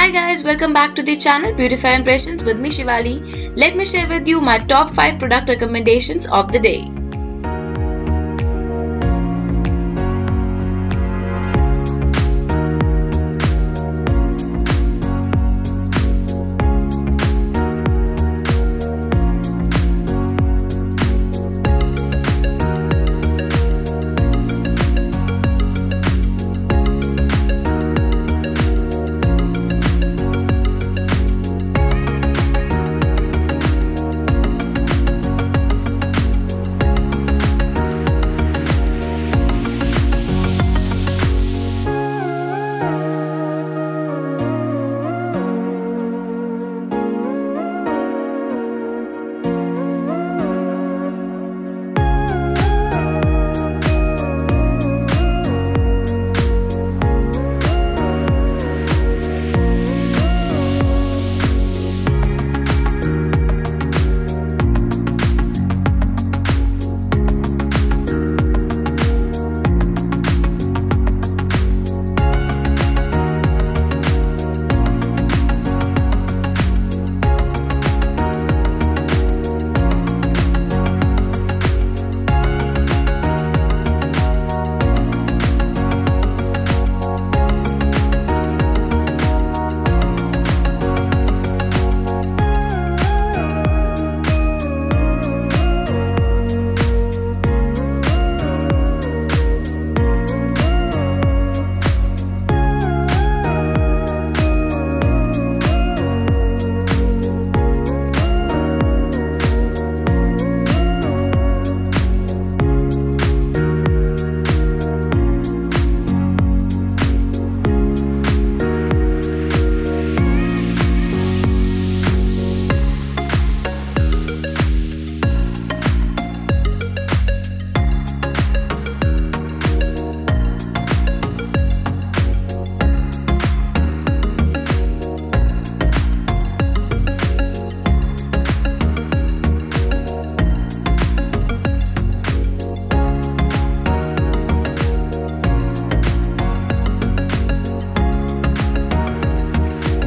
Hi guys, welcome back to the channel Beautify Impressions with me Shivali. Let me share with you my top 5 product recommendations of the day.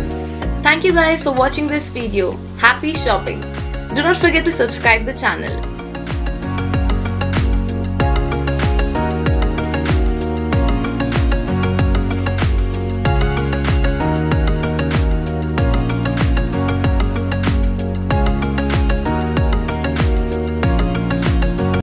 Thank you guys for watching this video. Happy shopping! Do not forget to subscribe the channel.